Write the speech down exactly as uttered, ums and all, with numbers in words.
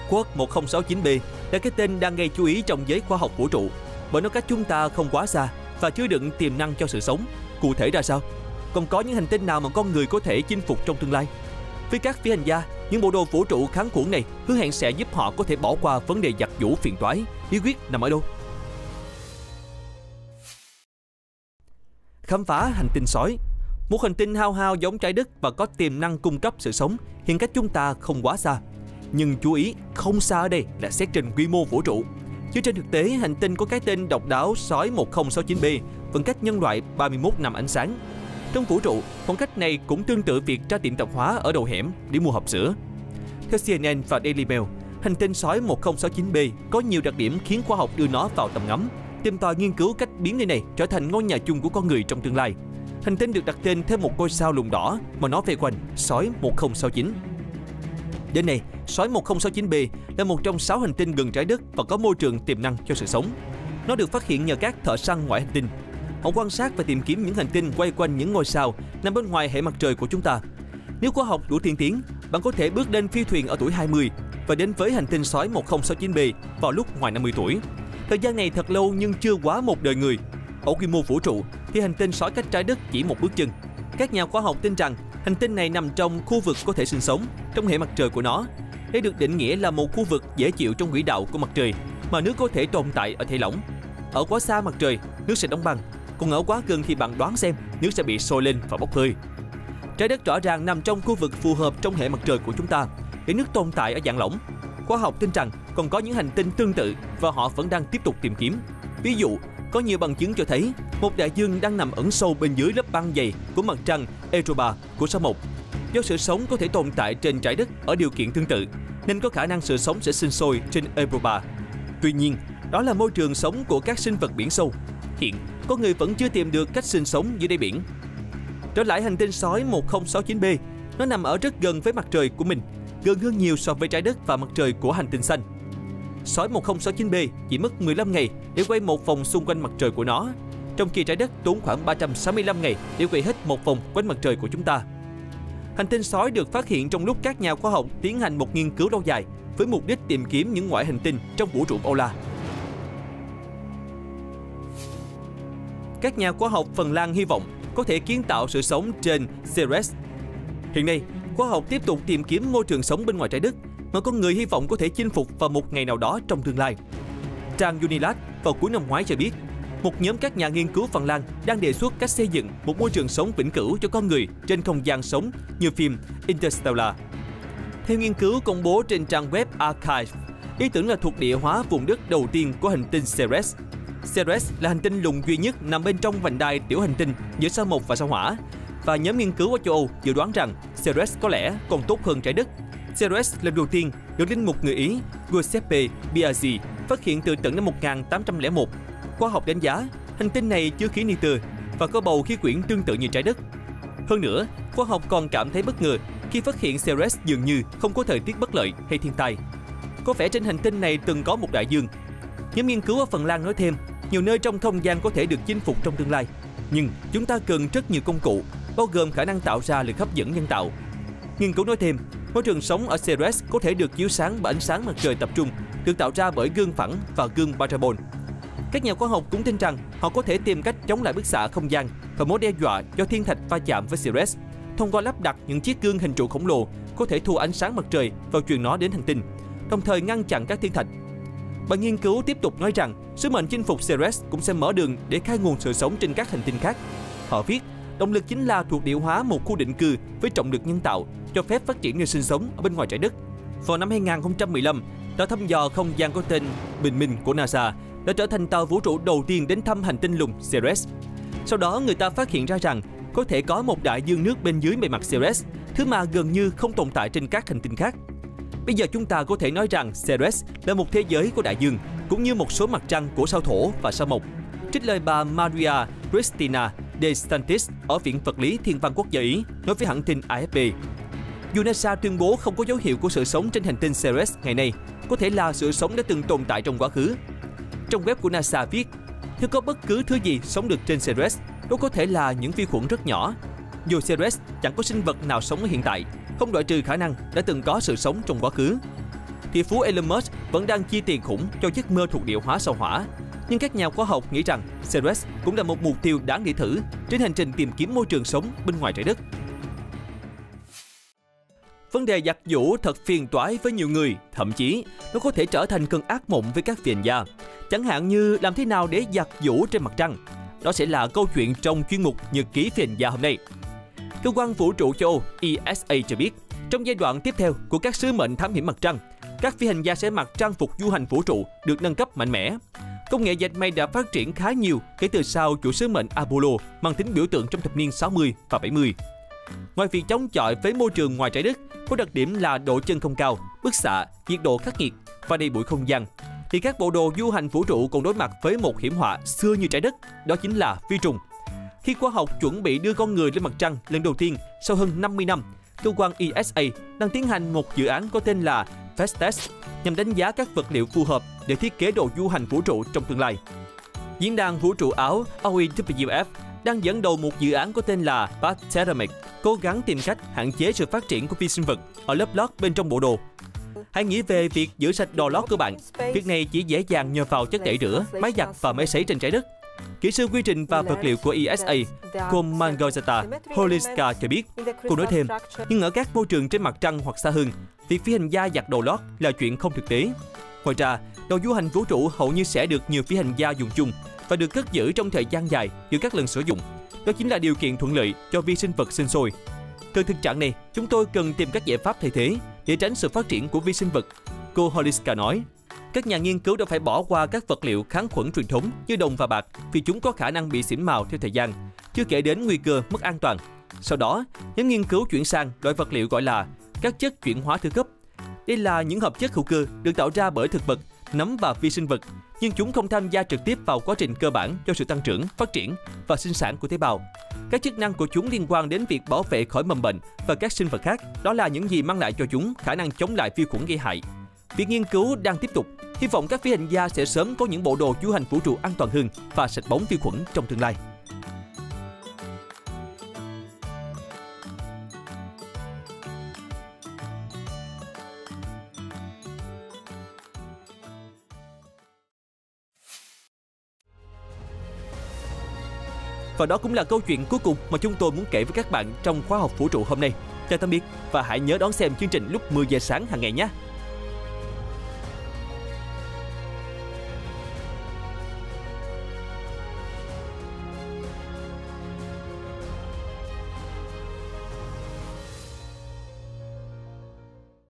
Quad một không sáu chín b là cái tên đang gây chú ý trong giới khoa học vũ trụ, bởi nó cách chúng ta không quá xa và chứa đựng tiềm năng cho sự sống. Cụ thể ra sao? Còn có những hành tinh nào mà con người có thể chinh phục trong tương lai? Với các phi hành gia, những bộ đồ vũ trụ kháng khuẩn này hứa hẹn sẽ giúp họ có thể bỏ qua vấn đề giặt giũ phiền toái. Bí quyết nằm ở đâu? Khám phá hành tinh sói. Một hành tinh hao hao giống Trái Đất và có tiềm năng cung cấp sự sống hiện cách chúng ta không quá xa. Nhưng chú ý, không xa ở đây là xét trên quy mô vũ trụ. Chứ trên thực tế, hành tinh có cái tên độc đáo sói một không sáu chín b vẫn cách nhân loại ba mươi mốt năm ánh sáng. Trong vũ trụ, khoảng cách này cũng tương tự việc ra tiệm tạp hóa ở đầu hẻm để mua hộp sữa. Theo C N N và Daily Mail, hành tinh sói một không sáu chín b có nhiều đặc điểm khiến khoa học đưa nó vào tầm ngắm, tìm tòi nghiên cứu cách biến nơi này trở thành ngôi nhà chung của con người trong tương lai. Hành tinh được đặt tên theo một ngôi sao lùn đỏ mà nó vây quanh, sói một không sáu chín. Đến nay, sói một không sáu chín b là một trong sáu hành tinh gần Trái Đất và có môi trường tiềm năng cho sự sống. Nó được phát hiện nhờ các thợ săn ngoại hành tinh. Họ quan sát và tìm kiếm những hành tinh quay quanh những ngôi sao nằm bên ngoài hệ mặt trời của chúng ta. Nếu khoa học đủ tiên tiến, bạn có thể bước lên phi thuyền ở tuổi hai mươi và đến với hành tinh sói một không sáu chín b vào lúc ngoài năm mươi tuổi. Thời gian này thật lâu nhưng chưa quá một đời người. Ở quy mô vũ trụ thì hành tinh sói cách Trái Đất chỉ một bước chân. Các nhà khoa học tin rằng hành tinh này nằm trong khu vực có thể sinh sống trong hệ mặt trời của nó. Đây được định nghĩa là một khu vực dễ chịu trong quỹ đạo của mặt trời mà nước có thể tồn tại ở thể lỏng. Ở quá xa mặt trời, nước sẽ đóng băng, còn ở quá gần thì bạn đoán xem nước sẽ bị sôi lên và bốc hơi. Trái Đất rõ ràng nằm trong khu vực phù hợp trong hệ mặt trời của chúng ta để nước tồn tại ở dạng lỏng. Khoa học tin rằng còn có những hành tinh tương tự và họ vẫn đang tiếp tục tìm kiếm. Ví dụ, có nhiều bằng chứng cho thấy một đại dương đang nằm ẩn sâu bên dưới lớp băng dày của mặt trăng Europa của sao Mộc. Do sự sống có thể tồn tại trên Trái Đất ở điều kiện tương tự, nên có khả năng sự sống sẽ sinh sôi trên Europa. Tuy nhiên, đó là môi trường sống của các sinh vật biển sâu. Hiện, có người vẫn chưa tìm được cách sinh sống dưới đáy biển. Trở lại hành tinh sói một không sáu chín b, nó nằm ở rất gần với mặt trời của mình, gần hơn nhiều so với Trái Đất và mặt trời của hành tinh xanh. Sói một không sáu chín b chỉ mất mười lăm ngày để quay một vòng xung quanh mặt trời của nó, trong khi Trái Đất tốn khoảng ba trăm sáu mươi lăm ngày để quay hết một vòng quanh mặt trời của chúng ta. Hành tinh sói được phát hiện trong lúc các nhà khoa học tiến hành một nghiên cứu lâu dài với mục đích tìm kiếm những ngoại hành tinh trong vũ trụ bao la. Các nhà khoa học Phần Lan hy vọng có thể kiến tạo sự sống trên Ceres. Hiện nay, khoa học tiếp tục tìm kiếm môi trường sống bên ngoài Trái Đất mà con người hy vọng có thể chinh phục vào một ngày nào đó trong tương lai. Trang Unilat vào cuối năm ngoái cho biết, một nhóm các nhà nghiên cứu Phần Lan đang đề xuất cách xây dựng một môi trường sống vĩnh cửu cho con người trên không gian sống như phim Interstellar. Theo nghiên cứu công bố trên trang web Archive, ý tưởng là thuộc địa hóa vùng đất đầu tiên của hành tinh Ceres. Ceres là hành tinh lùn duy nhất nằm bên trong vành đai tiểu hành tinh giữa sao Mộc và sao Hỏa, và nhóm nghiên cứu ở châu Âu dự đoán rằng Ceres có lẽ còn tốt hơn Trái Đất. Ceres lần đầu tiên được linh mục người Ý Giuseppe Biaggi phát hiện từ tận năm một nghìn tám trăm lẻ một. Khoa học đánh giá hành tinh này chứa khí nitơ và có bầu khí quyển tương tự như Trái Đất. Hơn nữa, khoa học còn cảm thấy bất ngờ khi phát hiện Ceres dường như không có thời tiết bất lợi hay thiên tai. Có vẻ trên hành tinh này từng có một đại dương. Nhóm nghiên cứu ở Phần Lan nói thêm, nhiều nơi trong không gian có thể được chinh phục trong tương lai, nhưng chúng ta cần rất nhiều công cụ, bao gồm khả năng tạo ra lực hấp dẫn nhân tạo. Nghiên cứu nói thêm, môi trường sống ở Ceres có thể được chiếu sáng bởi ánh sáng mặt trời tập trung, được tạo ra bởi gương phẳng và gương parabol. Các nhà khoa học cũng tin rằng họ có thể tìm cách chống lại bức xạ không gian và mối đe dọa do thiên thạch va chạm với Ceres thông qua lắp đặt những chiếc gương hình trụ khổng lồ có thể thu ánh sáng mặt trời và truyền nó đến hành tinh, đồng thời ngăn chặn các thiên thạch. Bài nghiên cứu tiếp tục nói rằng sứ mệnh chinh phục Ceres cũng sẽ mở đường để khai nguồn sự sống trên các hành tinh khác. Họ viết, động lực chính là thuộc địa hóa một khu định cư với trọng lực nhân tạo, cho phép phát triển nơi sinh sống ở bên ngoài Trái Đất. Vào năm hai nghìn không trăm mười lăm, tàu thăm dò không gian có tên Bình Minh của NASA đã trở thành tàu vũ trụ đầu tiên đến thăm hành tinh lùn Ceres. Sau đó, người ta phát hiện ra rằng có thể có một đại dương nước bên dưới bề mặt Ceres, thứ mà gần như không tồn tại trên các hành tinh khác. Bây giờ chúng ta có thể nói rằng Ceres là một thế giới của đại dương, cũng như một số mặt trăng của sao Thổ và sao Mộc. Trích lời bà Maria Cristina De Santis ở Viện Vật lý Thiên văn Quốc gia Ý nói với hãng tin A F P. Dù NASA tuyên bố không có dấu hiệu của sự sống trên hành tinh Ceres ngày nay, có thể là sự sống đã từng tồn tại trong quá khứ. Trong web của NASA viết, nếu có bất cứ thứ gì sống được trên Ceres, đó có thể là những vi khuẩn rất nhỏ. Dù Ceres chẳng có sinh vật nào sống ở hiện tại, không loại trừ khả năng đã từng có sự sống trong quá khứ. tỷ phú Elon Musk vẫn đang chi tiền khủng cho giấc mơ thuộc địa hóa sao Hỏa. Nhưng các nhà khoa học nghĩ rằng Ceres cũng là một mục tiêu đáng để thử trên hành trình tìm kiếm môi trường sống bên ngoài trái đất. Vấn đề giặt giũ thật phiền toái với nhiều người, thậm chí nó có thể trở thành cơn ác mộng với các phi hành gia. Chẳng hạn như làm thế nào để giặt giũ trên mặt trăng. Đó sẽ là câu chuyện trong chuyên mục Nhật ký phi hành gia hôm nay. Cơ quan vũ trụ châu Âu E S A cho biết, trong giai đoạn tiếp theo của các sứ mệnh thám hiểm mặt trăng, các phi hành gia sẽ mặc trang phục du hành vũ trụ được nâng cấp mạnh mẽ. Công nghệ dệt may đã phát triển khá nhiều kể từ sau chuỗi sứ mệnh Apollo mang tính biểu tượng trong thập niên sáu mươi và bảy mươi. Ngoài việc chống chọi với môi trường ngoài trái đất, có đặc điểm là độ chân không cao, bức xạ, nhiệt độ khắc nghiệt và đầy bụi không gian, thì các bộ đồ du hành vũ trụ còn đối mặt với một hiểm họa xưa như trái đất, đó chính là vi trùng. Khi khoa học chuẩn bị đưa con người lên mặt trăng lần đầu tiên sau hơn năm mươi năm, cơ quan E S A đang tiến hành một dự án có tên là FastTest nhằm đánh giá các vật liệu phù hợp để thiết kế đồ du hành vũ trụ trong tương lai. Diễn đàn vũ trụ Áo O E W F đang dẫn đầu một dự án có tên là Pathteramic, cố gắng tìm cách hạn chế sự phát triển của vi sinh vật ở lớp lót bên trong bộ đồ. Hãy nghĩ về việc giữ sạch đồ lót của bạn. Việc này chỉ dễ dàng nhờ vào chất tẩy rửa, máy giặt và máy sấy trên trái đất. Kỹ sư quy trình và vật liệu của E S A, cô Mangosata Holiska cho biết, cô nói thêm, nhưng ở các môi trường trên mặt trăng hoặc xa hơn, việc phi hành gia giặt đồ lót là chuyện không thực tế. Ngoài ra, đồ du hành vũ trụ hầu như sẽ được nhiều phi hành gia dùng chung và được cất giữ trong thời gian dài giữa các lần sử dụng. Đó chính là điều kiện thuận lợi cho vi sinh vật sinh sôi. Từ thực trạng này, chúng tôi cần tìm các giải pháp thay thế để tránh sự phát triển của vi sinh vật, cô Holiska nói. Các nhà nghiên cứu đã phải bỏ qua các vật liệu kháng khuẩn truyền thống như đồng và bạc vì chúng có khả năng bị xỉn màu theo thời gian, chưa kể đến nguy cơ mất an toàn. Sau đó, nhóm nghiên cứu chuyển sang loại vật liệu gọi là các chất chuyển hóa thứ cấp. Đây là những hợp chất hữu cơ được tạo ra bởi thực vật, nấm và vi sinh vật, nhưng chúng không tham gia trực tiếp vào quá trình cơ bản cho sự tăng trưởng, phát triển và sinh sản của tế bào. Các chức năng của chúng liên quan đến việc bảo vệ khỏi mầm bệnh và các sinh vật khác, đó là những gì mang lại cho chúng khả năng chống lại vi khuẩn gây hại. Việc nghiên cứu đang tiếp tục, hy vọng các phi hành gia sẽ sớm có những bộ đồ du hành vũ trụ an toàn hơn và sạch bóng vi khuẩn trong tương lai. Và đó cũng là câu chuyện cuối cùng mà chúng tôi muốn kể với các bạn trong khóa học vũ trụ hôm nay. Chào tạm biệt và hãy nhớ đón xem chương trình lúc mười giờ sáng hàng ngày nhé.